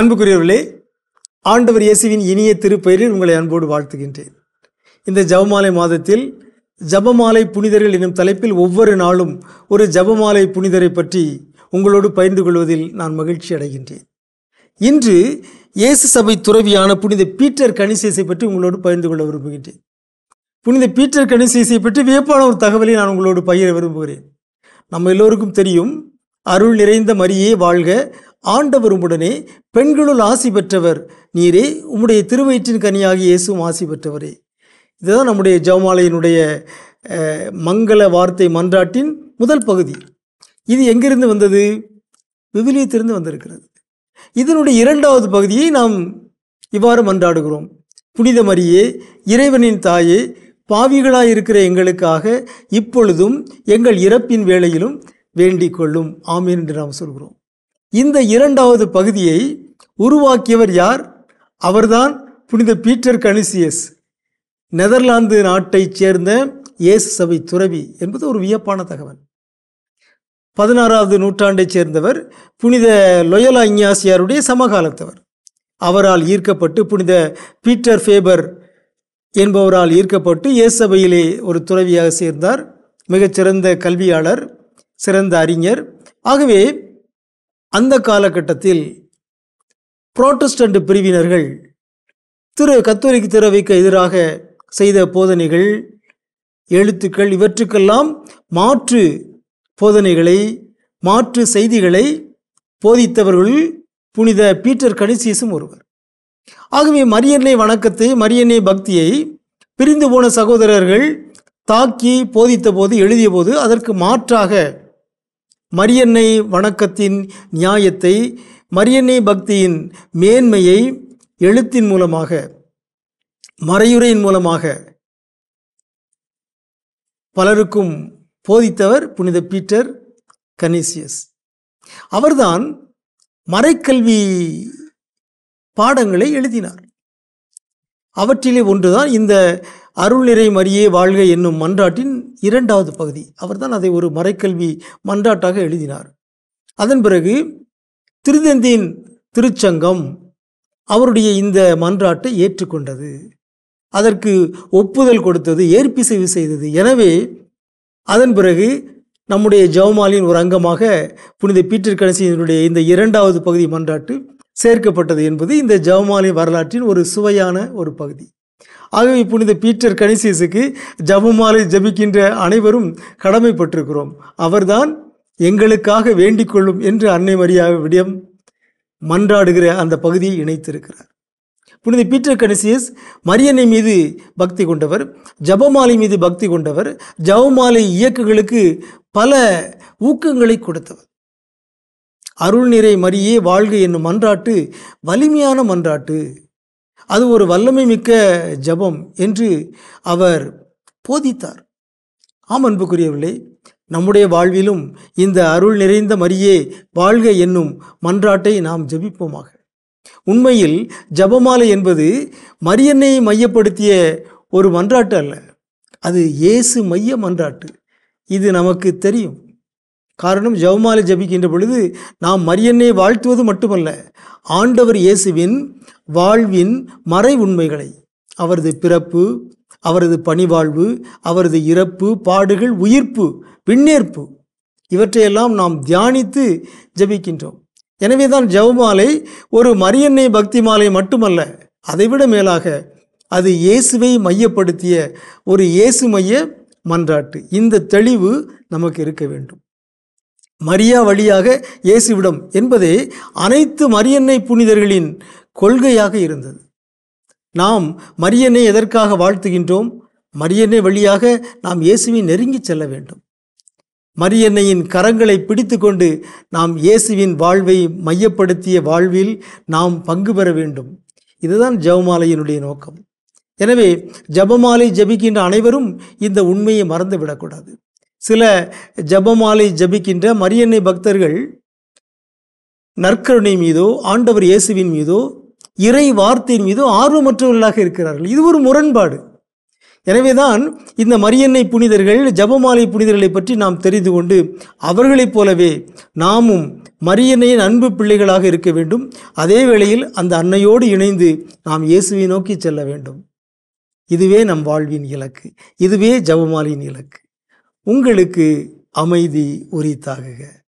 அன்புக்குரியவர்களே, ஆண்டவர் இயேசுவின் இனிய திருப்பெயரில் உங்களை அன்போடு வாழ்த்துகின்றேன். இந்த ஜெபமாலை மாதத்தில் ஜெபமாலை புனிதர்கள் எனும் தலைப்பில் ஒவ்வொரு நாளும் ஒரு ஜெபமாலை புனிதரை பற்றி உங்களோடு பகிர்ந்து கொள்வதில் நான் மகிழ்ச்சி அடைகின்றேன். இன்று இயேசு சபை துறவியான புனித பீட்டர் கனிசியஸை பற்றி உங்களோடு பகிர்ந்து கொள்ள விரும்புகின்றேன். புனித பீட்டர் கனிசியஸை பற்றி வியப்பான ஒரு தகவலை நான் உங்களோடு பகிர விரும்புகிறேன். நம்ம எல்லோருக்கும் தெரியும், அருள் நிறைந்த மரியே வாழ்க, ஆண்டவர் உம்முடனே, பெண்களுள் ஆசி பெற்றவர் நீரே, உம்முடைய திருவயிற்றின் கனியாகி இயேசுவும் ஆசி பெற்றவரே. இதுதான் நம்முடைய ஜெபமாலையினுடைய மங்கள வார்த்தை மன்றாட்டின் முதல் பகுதி. இது எங்கிருந்து வந்தது? விவிலியத்திலிருந்து வந்திருக்கிறது. இதனுடைய இரண்டாவது பகுதியை நாம் இவ்வாறு மன்றாடுகிறோம். புனித மரியே, இறைவனின் தாயே, பாவிகளாயிருக்கிற எங்களுக்காக இப்பொழுதும் எங்கள் இறப்பின் வேளையிலும் வேண்டிக் கொள்ளும். ஆமீன் என்று நாம் சொல்கிறோம். இந்த இரண்டாவது பகுதியை உருவாக்கியவர் யார்? அவர்தான் புனித பீட்டர் கனிசியஸ், நெதர்லாந்து நாட்டைச் சேர்ந்த இயேசு சபை துறவி என்பது ஒரு வியப்பான தகவல். 16வது நூற்றாண்டைச் சேர்ந்தவர். புனித லொயோலா இஞ்ஞாசியாருடைய சமகாலத்தவர். அவரால் ஈர்க்கப்பட்டு, புனித பீட்டர் ஃபேபர் என்பவரால் ஈர்க்கப்பட்டு இயேசு சபையிலே ஒரு துறவியாக சேர்ந்தார். மிகச்சிறந்த கல்வியாளர், சிறந்த அறிஞர். ஆகவே அந்த காலகட்டத்தில் புரோட்டஸ்டன்ட் பிரிவினர்கள் கத்தோலிக்க துறவிக்கு எதிராக செய்த போதனைகள், எழுத்துக்கள், இவற்றுக்கெல்லாம் மாற்று போதனைகளை, மாற்று செய்திகளை போதித்தவர்கள் புனித பீட்டர் கனிசியஸும் ஒருவர். ஆகவே மரியன்னை வணக்கத்தை, மரியன்னை பக்தியை பிரிந்து போன சகோதரர்கள் தாக்கி போதித்த போது, எழுதிய போது, அதற்கு மாற்றாக மரியன்னை வணக்கத்தின் நியாயத்தை, மரியன்னை பக்தியின் மேன்மையை எழுத்தின் மூலமாக, மறையுரையின் மூலமாக பலருக்கும் போதித்தவர் புனித பீட்டர் கனிசியஸ். அவர்தான் மறைக்கல்வி பாடங்களை எழுதினார். அவற்றிலே ஒன்றுதான் இந்த அருள் நிறை மரியே வாழ்க என்னும் மன்றாட்டின் இரண்டாவது பகுதி. அவர்தான் அதை ஒரு மறைக்கல்வி மன்றாட்டாக எழுதினார். அதன் பிறகு திருத்தந்தையின் திருச்சங்கம் அவருடைய இந்த மன்றாட்டை ஏற்றுக்கொண்டது, அதற்கு ஒப்புதல் கொடுத்தது, ஏற்பிசைவு செய்தது. எனவே அதன் பிறகு நம்முடைய ஜெபமாலையின் ஒரு அங்கமாக புனித பீட்டர் கனிசியஸினுடைய இந்த இரண்டாவது பகுதி மன்றாட்டு சேர்க்கப்பட்டது என்பது இந்த ஜெபமாலை வரலாற்றின் ஒரு சுவையான ஒரு பகுதி. ஆகவே புனித பீட்டர் கனிசியஸுக்கு ஜெபமாலை ஜெபிக்கின்ற அனைவரும் கடமைப்பட்டிருக்கிறோம். அவர்தான் எங்களுக்காக வேண்டிக் கொள்ளும் என்று அன்னை மரியாவிடம் மன்றாடுகிற அந்த பகுதியை இணைத்திருக்கிறார். புனித பீட்டர் கனிசியஸ் மரியன்னை மீது பக்தி கொண்டவர், ஜெபமாலை மீது பக்தி கொண்டவர், ஜெபமாலை இயக்கங்களுக்கு பல ஊக்கங்களை கொடுத்தவர். அருள் நிறை மரியே வாழ்க என்னும் மன்றாட்டு வலிமையான மன்றாட்டு, அது ஒரு வல்லமை மிக்க ஜெபம் என்று அவர் போதித்தார். ஆம் அன்புக்குரியவர்களே, நம்முடைய வாழ்விலும் இந்த அருள் நிறைந்த மரியே வாழ்க என்னும் மன்றாட்டை நாம் ஜெபிப்போமாக. உண்மையில் ஜெபமாலை என்பது மரியன்னை மையப்படுத்திய ஒரு மன்றாட்டு அல்ல, அது இயேசு மைய மன்றாட்டு. இது நமக்கு தெரியும். காரணம், ஜெபமாலை ஜெபிக்கின்ற பொழுது நாம் மரியன்னை வாழ்த்துவது மட்டுமல்ல, ஆண்டவர் இயேசுவின் வாழ்வின் மறை உண்மைகளை, அவரது பிறப்பு, அவரது பணிவாழ்வு, அவரது இறப்பு, பாடுகள், உயிர்ப்பு, விண்ணேற்பு, இவற்றையெல்லாம் நாம் தியானித்து ஜெபிக்கின்றோம். எனவே தான் ஜெபமாலை ஒரு மரியன்னை பக்தி மாலை மட்டுமல்ல, அதைவிட மேலாக அது இயேசுவை மையப்படுத்திய ஒரு இயேசு மைய மன்றாட்டு. இந்த தெளிவு நமக்கு இருக்க வேண்டும். மரியா வழியாக இயேசுவிடம் என்பதே அனைத்து மரியன்னை புனிதர்களின் கொள்கையாக இருந்தது. நாம் மரியன்னை எதற்காக வாழ்த்துகின்றோம்? மரியன்னை வழியாக நாம் இயேசுவை நெருங்கி செல்ல வேண்டும். மரியன்னையின் கரங்களை பிடித்து கொண்டு நாம் இயேசுவின் வாழ்வை மையப்படுத்திய வாழ்வில் நாம் பங்கு பெற வேண்டும். இதுதான் ஜெபமாலையினுடைய நோக்கம். எனவே ஜெபமாலை ஜெபிக்கின்ற அனைவரும் இந்த உண்மையை மறந்துவிடக்கூடாது. சில ஜெபமாலை ஜெபிக்கின்ற மரியன்னை பக்தர்கள் நற்கருணை மீதோ, ஆண்டவர் இயேசுவின் மீதோ, இறை வார்த்தையின் மீதோ ஆர்வமற்றவர்களாக இருக்கிறார்கள். இது ஒரு முரண்பாடு. எனவேதான் இந்த மரியன்னை புனிதர்கள், ஜெபமாலை புனிதர்களை பற்றி நாம் தெரிந்து கொண்டு அவர்களைப் போலவே நாமும் மரியன்னையின் அன்பு பிள்ளைகளாக இருக்க வேண்டும். அதே வேளையில் அந்த அன்னையோடு இணைந்து நாம் இயேசுவை நோக்கி செல்ல வேண்டும். இதுவே நம் வாழ்வின் இலக்கு. இதுவே ஜெபமாலையின் இலக்கு. உங்களுக்கு அமைதி உரித்தாகுக.